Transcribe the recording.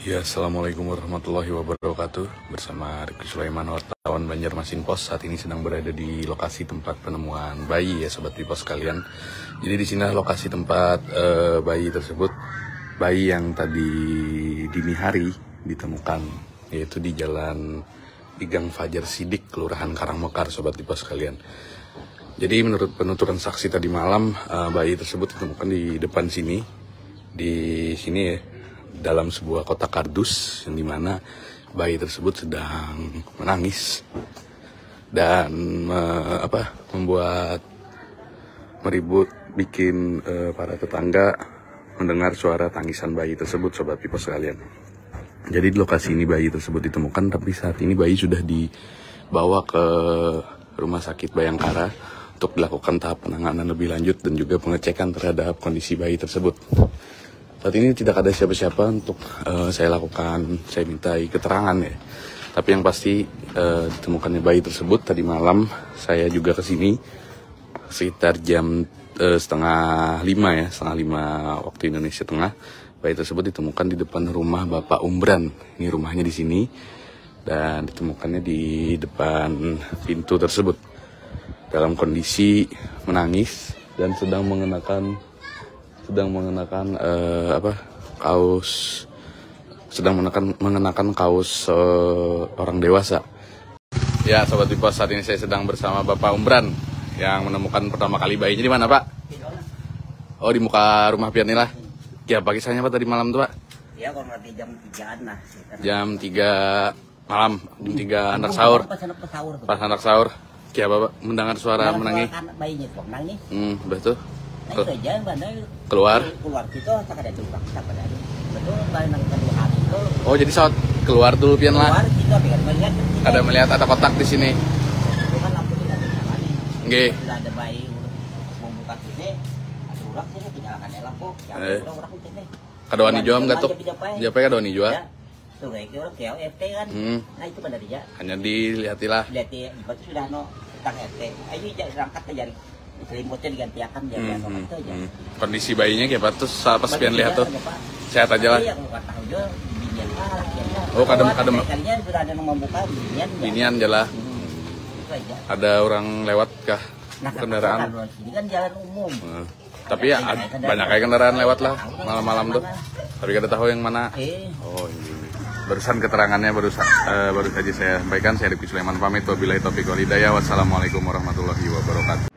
Ya, Assalamualaikum warahmatullahi wabarakatuh. Bersama Riki Sulaiman, wartawan Banjarmasin Pos. Saat ini sedang berada di lokasi tempat penemuan bayi ya, sobat Pos sekalian. Jadi di sini lokasi tempat bayi tersebut, bayi yang tadi dini hari ditemukan, yaitu di jalan di Gang Fajar Sidik, Kelurahan Karangmekar, sobat Pos sekalian. Jadi menurut penuturan saksi tadi malam, bayi tersebut ditemukan di depan sini, ya, dalam sebuah kotak kardus yang dimana bayi tersebut sedang menangis dan membuat meribut, bikin para tetangga mendengar suara tangisan bayi tersebut, sobat Pipos sekalian. Jadi di lokasi ini bayi tersebut ditemukan, tapi saat ini bayi sudah dibawa ke Rumah Sakit Bayangkara untuk dilakukan tahap penanganan lebih lanjut dan juga pengecekan terhadap kondisi bayi tersebut. Saat ini tidak ada siapa-siapa untuk saya mintai keterangan ya. Tapi yang pasti ditemukannya bayi tersebut tadi malam saya juga kesini sekitar jam setengah lima waktu Indonesia Tengah. Bayi tersebut ditemukan di depan rumah Bapak Umbran. Ini rumahnya di sini dan ditemukannya di depan pintu tersebut dalam kondisi menangis dan sedang mengenakan kaos orang dewasa. Ya, sobat Pipos, saat ini saya sedang bersama Bapak Umbran yang menemukan pertama kali bayinya. Di mana, Pak? Oh, di muka rumah pian lah. Ya, pagi saya Pak tadi malam tuh, Pak. Ya, kurang lebih jam 3-an lah. Jam 3 malam, jam 3 anak sahur. Pas anak sahur. Ya, Bapak mendengar suara menangis. Bayinya tuh nangis. Betul. Keluar gitu, tak ada betul bayi nangis 2 hari itu. Oh, jadi saat keluar dulu pian lah. Keluar gitu, Ada melihat ada kotak di sini. Itu kan lampu tidak dinyalakan. Nggih. Sudah ada bayi mau buka sini, ada urak sini dinyalakan lampu. Urak sini. Kadoan hijau enggak tuh? Siapa ya kadoan hijau? Tuh kayak orang kayak RT kan. Nah, itu kan dari dia. Hanya dilihatilah. Lihat ya, itu sudah tentang RT. Ayo berangkat aja jari. Selimutnya digantiakan dia itu aja. Kondisi bayinya kayak apa tuh pas pian lihat tuh? Sehat aja lah. Iya, enggak tahu juga binian lah. Oh, kadem kalian sudah ada yang membuka binian aja lah. Itu aja. Ada orang lewat kah? Kendaraan. Ini kan jalan umum. Tapi ya banyak kayak kendaraan lewat lah malam-malam tuh. Tapi kada tahu yang mana. Oh, ini. Barusan keterangannya baru saja saya sampaikan. Saya Riki Sulaiman pamit. Wabillahi taufiq wal hidayah. Wassalamualaikum warahmatullahi wabarakatuh.